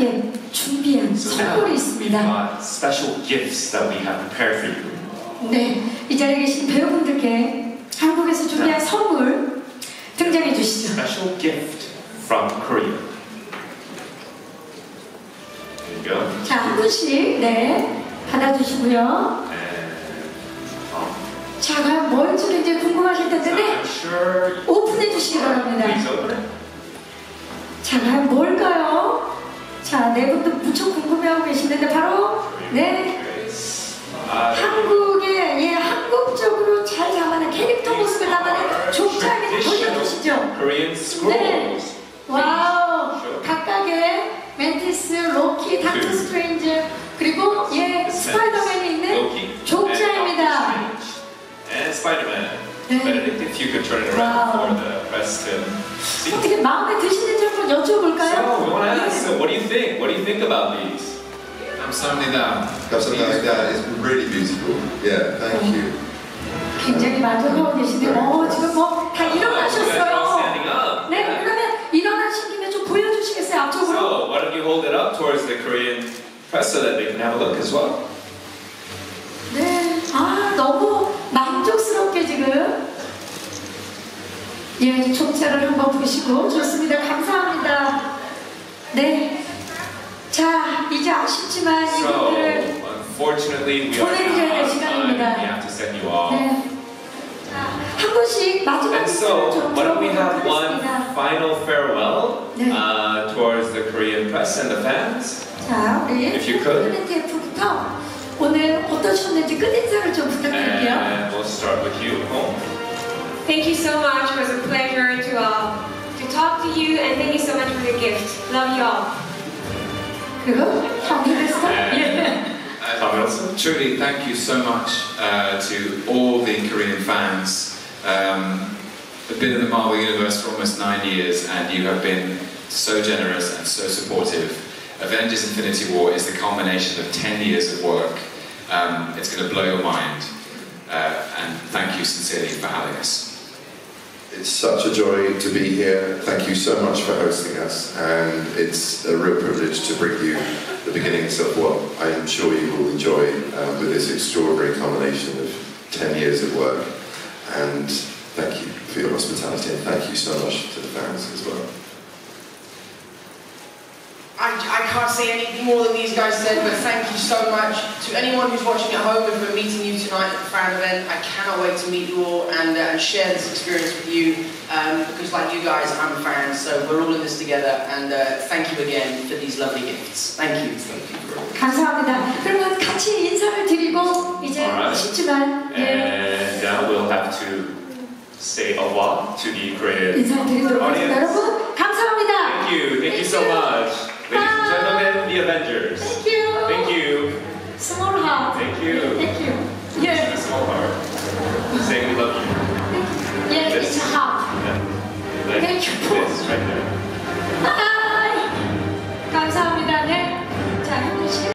특별하게 준비한 선물이 있습니다. Special gifts that we have prepared for you. 네, 이 자리에 계신 배우분들께 한국에서 준비한 선물 등장해 주시죠. Special gift from Korea. There you go. 자, 한 분씩 네 받아주시고요. 자, 과연 뭘지 굉장히 궁금하실 텐데 네, 오픈해 주시기 바랍니다. 자, 과연 뭘까요? 자, 네 분도 무척 궁금해하고 계시는데 바로 네 한국의 예 한국적으로 잘 담아낸 캐릭터 모습을 담아낸 족자에게 보여주시죠. 네, 와우, 각각의 멘티스, 로키, 닥터 스트레인지 그리고 예 스파이더맨이 있는 족자입니다. And Spider-Man. Benedict, if you could turn it around for the press to see. 어떻게 마음에 드시는지 한번 여쭤볼까요? So, we want to ask, so what do you think? What do you think about these? 감사합니다. 감사합니다. It's really beautiful. Yeah, thank you. 굉장히 만족하고 계신데, 지금 뭐 다 일어나셨어요. 네, 그러면 일어나신 김에 좀 보여주시겠어요, 앞쪽으로? So, why don't you hold it up towards the Korean press so that they can have a look as well? 네, 너무 만족스럽게 지금 예, 족자를 한번 보시고 좋습니다. 감사합니다. 네, 자, 이제 아쉽지만 이분들을 unfortunately, we are out of time. We have to send you off. 네. 한 분씩 마지막 And so, why don't we have one 하겠습니다. final farewell towards the Korean press and the fans? 자, 우리 If you could. TF부터 오늘 어떠셨는지 끝인사를 좀 부탁드릴게요. And we'll start with you, Home. Thank you so much. It was a pleasure to talk to you, and thank you so much for the gift. Love you all. 그리고 형님께서 예. Truly, thank you so much to all the Korean fans. I've been in the Marvel Universe for almost 9 years, and you have been so generous and so supportive. Avengers Infinity War is the culmination of 10 years of work. It's going to blow your mind, and thank you sincerely for having us. It's such a joy to be here. Thank you so much for hosting us, and it's a real privilege to bring you the beginnings of what I am sure you will enjoy with this extraordinary culmination of 10 years of work. And thank you for your hospitality, and thank you so much to the fans as well. I can't say anything more than these guys said, but thank you so much. To anyone who's watching at home, if we're meeting you tonight at the fan event, I cannot wait to meet you all and share this experience with you, because like you guys, I'm a fan, so we're all in this together, and thank you again for these lovely gifts. Thank you. 감사합니다. 그러면 같이 인사를 드리고 이제 쉽지만 And now we'll have to say au revoir to the Korean 인사드리도록 하겠습니다. 여러분